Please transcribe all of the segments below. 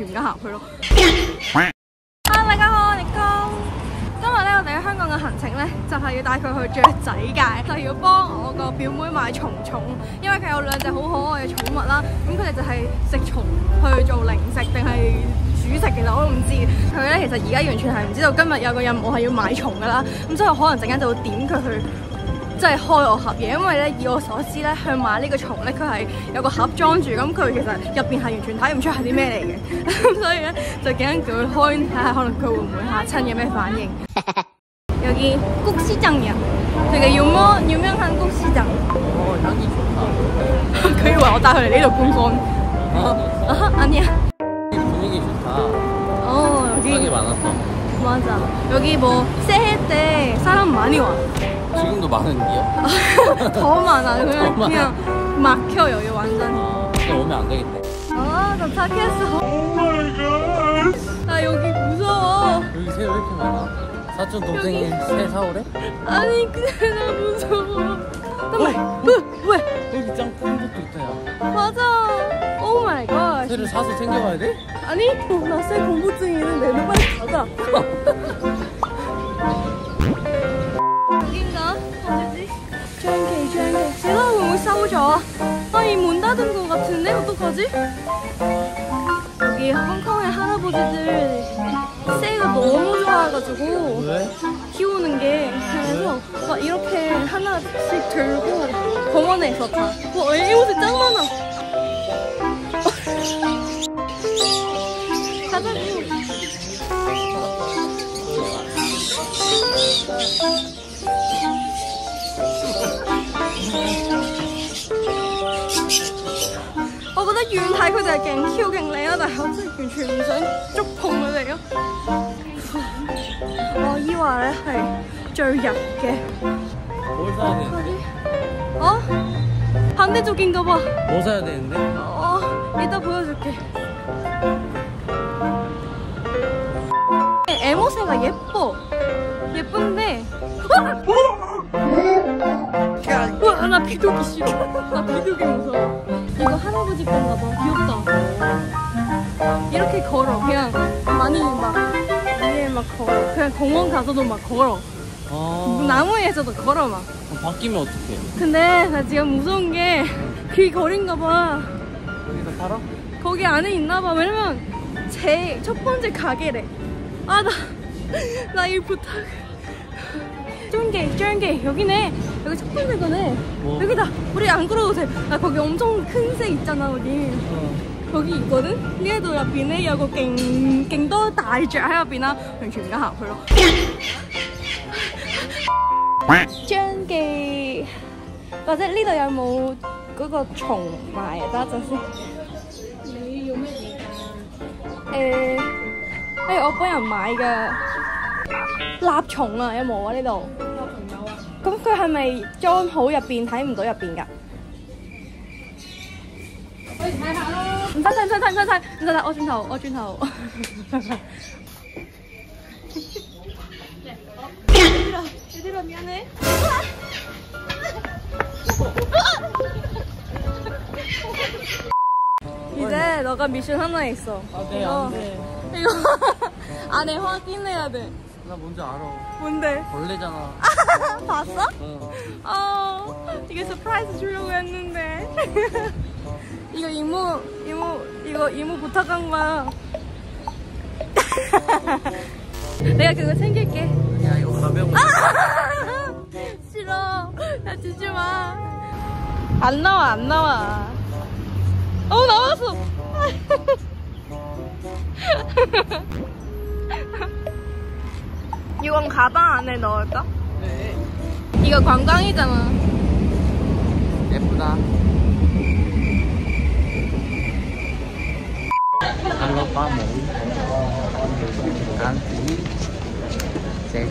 而家行去咯。大家好，我係Nicole。今日咧，我哋喺香港嘅行程咧，就係要帶佢去雀仔界，就要幫我個表妹買蟲蟲，因為佢有2隻好可愛嘅寵物啦。咁佢哋就係食蟲去做零食定係煮食，其實我都唔知。佢咧其實而家完全係唔知道今日有個任務係要買蟲噶啦，咁所以我可能陣間就會點佢去。即係開我盒嘢，因為咧以我所知咧，去買呢個蟲咧，佢係有個盒裝住，咁佢其實入邊係完全睇唔出係啲咩嚟嘅，咁所以咧就幾驚叫佢開睇下，可能佢會唔會嚇親，有咩反應？여기 꼭시장이야. 되게 유명한 꼭시장. 향이 좋다. 佢以為我帶佢嚟呢度觀光。아니야. 분위기 좋다. 여기 사람이 많았어. 맞아. 여기 뭐 새해 때 사람 많이 와. 지금도 많은데요? 더 많아. 그냥 막혀 여기 완전. 근데 오면 안 되겠네. 도착했어. 오마이갓. 나 여기 무서워. 여기 새 왜 이렇게 많아? 사촌 동생이 새 사오래? 아니 근데 나 무서워. 잠깐만. 왜? 여기 짱 큰 것도 있다 야. 맞아. 오 마이 갓. 새를 사서 챙겨가야 돼? 아니 나 새 공포증이 있는데 너 빨리 가자. 여긴가? 어디지? 조용히. 제가 왜 못 싸우죠? 이 문 닫은 거 같은데 어떡하지? 여기 홍콩의 할아버지들 새가 너무 좋아해가지고 왜? 키우는 게 그래서 막 이렇게 하나씩 들고 공원에서 다. 이 옷이 짱 많아. 가자고.我覺得遠睇佢哋係勁 Q 勁靚啦，但係我真係完全唔想觸碰佢哋咯。我以話咧係最入嘅。 뭘 사야 되는데? 반대쪽인가 봐. 뭐 사야 되는데? 이따 보여줄게. 에모새가 예쁜데 나 비둘기 싫어. 나 비둘기 무서워. 이거 할아버지 건가 봐. 귀엽다. 이렇게 걸어. 그냥 많이 막 위에 막 걸어. 그냥 공원 가서도 막 걸어. 나무에서도 걸어 막. 바뀌면 어떡해? 근데 나 지금 무서운 게 길 거린가 봐. 여기서 살아? 거기 안에 있나 봐. 왜냐면 제일 첫 번째 가게래. 나 이 부탁. 쫀게 여기네. 여기 첫 번째 거네. 뭐? 여기다. 우리 안 걸어도 돼. 거기 엄청 큰 새 있잖아 거기. 거기 있거든.呢一度入邊咧有個勁多大雀喺入邊啦，完全唔敢行去咯。張記，或者呢度有冇嗰個蟲賣啊？等一陣先。你要乜嘢㗎？我幫人買嘅蠟蟲啊，有冇啊？呢度蠟蟲有啊。咁佢係咪裝好入邊睇唔到入邊㗎？可以睇下咯。唔使，我轉頭。얘들아 미안해. 이제 너가 미션 하나 있어. 네, 안 돼. 이거 안에 확인해야 돼. 나 뭔지 알아. 뭔데? 벌레잖아. 봤어? 응. 이게 서프라이즈 주려고 했는데. 이거 이모 부탁한 거야. 내가 그거 챙길게. 야 이거 가벼운 거. 싫어. 야 주지 마. 안 나와. 나왔어. 이건 가방 안에 넣을까? 네. 이거 관광이잖아. 예쁘다. Alo ba mũi anh chỉ dễ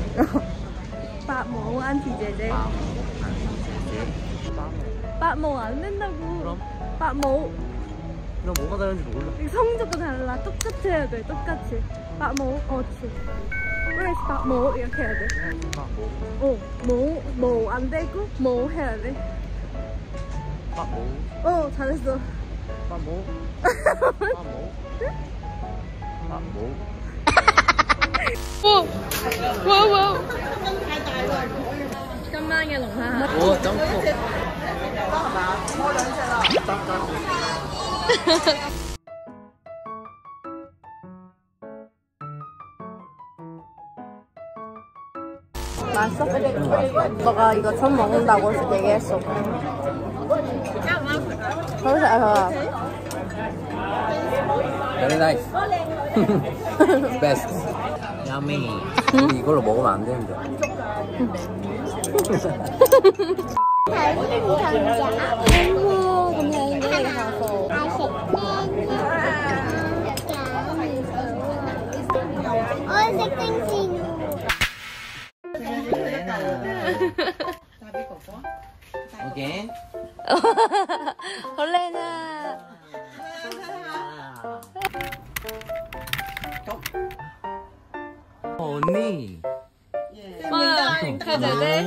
밥 먹어 안티 제제. 밥 먹어 안 된다고. 그럼? 밥 먹어. 너 뭐가 다른지 몰라. 성적도 달라. 똑같이 해야 돼. 똑같이. 밥 먹어. 그렇지. 그래서 밥 먹어 이렇게 해야 돼. 뭐 안 되고 뭐 해야 돼. 밥 먹어. 잘했어. 밥 먹어. 밥 먹어. 冇。 哇！今晚嘅龍蝦， 我等我。 맛있어? 너가 이거 처음 먹는다고 얘기했어. 맛있어, 아, Very nice. Best. Yummy. 이걸로 먹으면 안 되는데. Again. 好靚啊！ 언니. 와, 가자네.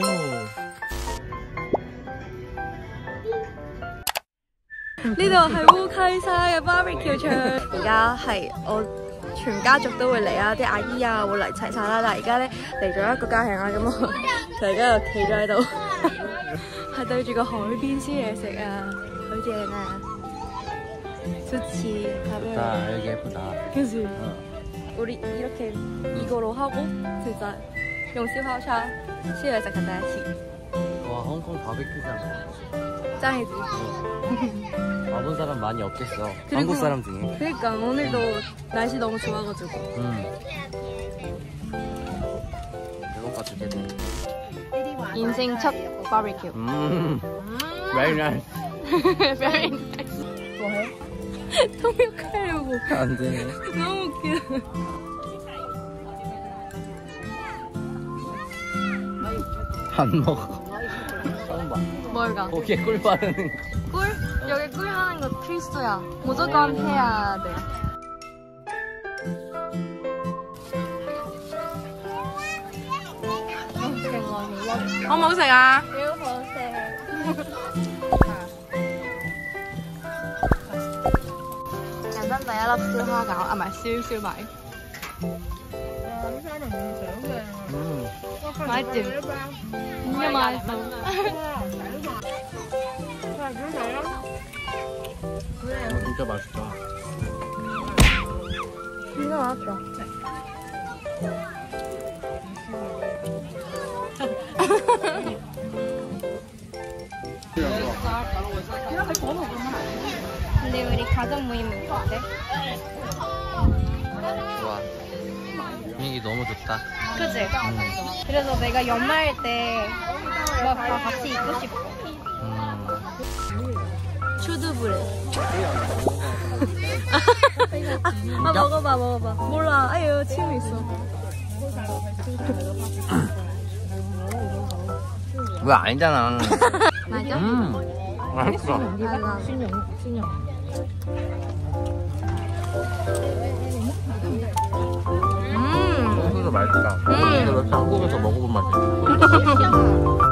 呢度係烏溪沙嘅 barbecue 場，而家係我全家族都會嚟啊，啲阿姨啊會嚟齊晒啦。但係而家咧嚟咗一個家庭啦，咁我就而家就企咗喺度，係對住個海邊燒嘢食啊，好正啊！좋지. 나 여기 예쁘다. 그치? 우리 이렇게 이거로 하고 진짜 용시화차 시에서 같이 와 홍콩 바베큐장. 짱이지. 와본 사람 많이 없겠어. 그리고- 한국 사람 중에. 그러니까 오늘도 날씨 너무 좋아가지고. 배고파 죽겠네. 인생 첫 바비큐. Very nice. Very nice. 뭐해? 통역하려고. 안 되네. 너무 웃겨. 안 먹어. 처음 봐. 뭘가? 거기에 꿀 바르는 거. 꿀? 여기 꿀 하는 거 필수야. 무조건 해야 돼.好唔好食啊？幾好食。人生第一粒燒蝦餃啊，唔係燒賣。買一條，唔要買。 진짜 맛있다. 진짜 맛있어. 근데 우리 가족 모임은 어때? 좋아. 분위기 너무 좋다. 그치? 그래서 내가 연말 때 막 다 같이 있고 싶어. 추두부래. 아 먹어봐. 몰라. 아유 침 있어. 왜 아니잖아. 맞아? 맛있어. 소스도 맛있다. 이거 한국에서 먹어본 맛이야.